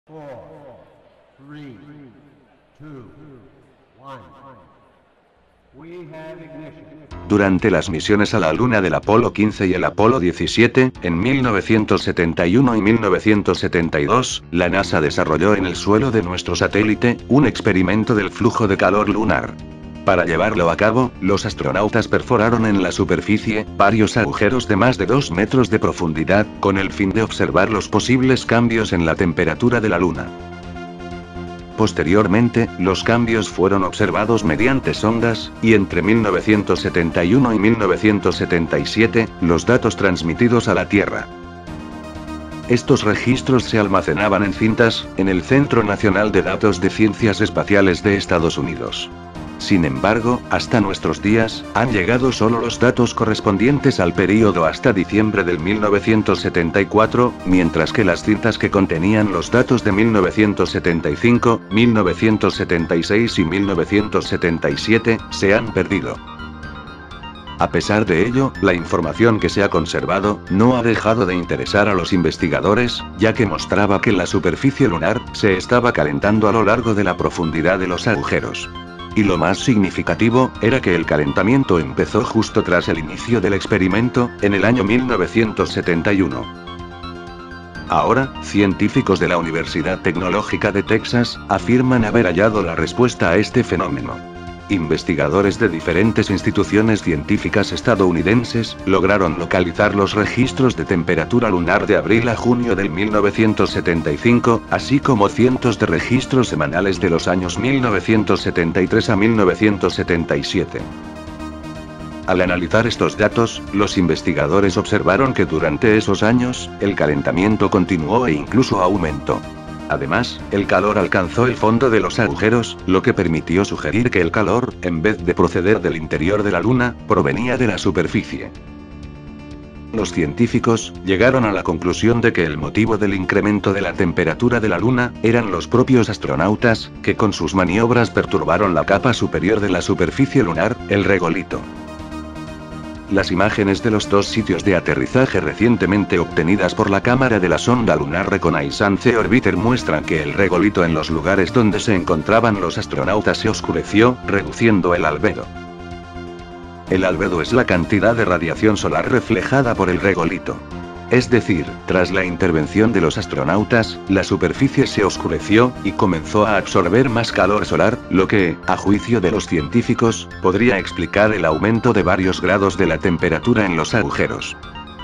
4, 3, 2, 1. We have ignition. Durante las misiones a la Luna del Apolo 15 y el Apolo 17, en 1971 y 1972, la NASA desarrolló en el suelo de nuestro satélite, un experimento del flujo de calor lunar. Para llevarlo a cabo, los astronautas perforaron en la superficie varios agujeros de más de 2 metros de profundidad, con el fin de observar los posibles cambios en la temperatura de la Luna. Posteriormente, los cambios fueron observados mediante sondas, y entre 1971 y 1977, los datos transmitidos a la Tierra. Estos registros se almacenaban en cintas, en el Centro Nacional de Datos de Ciencias Espaciales de Estados Unidos. Sin embargo, hasta nuestros días, han llegado solo los datos correspondientes al período hasta diciembre del 1974, mientras que las cintas que contenían los datos de 1975, 1976 y 1977, se han perdido. A pesar de ello, la información que se ha conservado, no ha dejado de interesar a los investigadores, ya que mostraba que la superficie lunar, se estaba calentando a lo largo de la profundidad de los agujeros. Y lo más significativo, era que el calentamiento empezó justo tras el inicio del experimento, en el año 1971. Ahora, científicos de la Universidad Tecnológica de Texas, afirman haber hallado la respuesta a este fenómeno. Investigadores de diferentes instituciones científicas estadounidenses, lograron localizar los registros de temperatura lunar de abril a junio del 1975, así como cientos de registros semanales de los años 1973 a 1977. Al analizar estos datos, los investigadores observaron que durante esos años, el calentamiento continuó e incluso aumentó. Además, el calor alcanzó el fondo de los agujeros, lo que permitió sugerir que el calor, en vez de proceder del interior de la Luna, provenía de la superficie. Los científicos llegaron a la conclusión de que el motivo del incremento de la temperatura de la Luna eran los propios astronautas, que con sus maniobras perturbaron la capa superior de la superficie lunar, el regolito. Las imágenes de los dos sitios de aterrizaje recientemente obtenidas por la cámara de la sonda Lunar Reconnaissance Orbiter muestran que el regolito en los lugares donde se encontraban los astronautas se oscureció, reduciendo el albedo. El albedo es la cantidad de radiación solar reflejada por el regolito. Es decir, tras la intervención de los astronautas, la superficie se oscureció, y comenzó a absorber más calor solar, lo que, a juicio de los científicos, podría explicar el aumento de varios grados de la temperatura en los agujeros.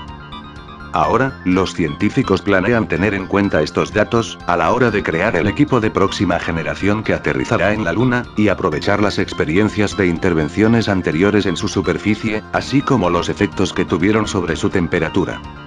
Ahora, los científicos planean tener en cuenta estos datos, a la hora de crear el equipo de próxima generación que aterrizará en la Luna, y aprovechar las experiencias de intervenciones anteriores en su superficie, así como los efectos que tuvieron sobre su temperatura.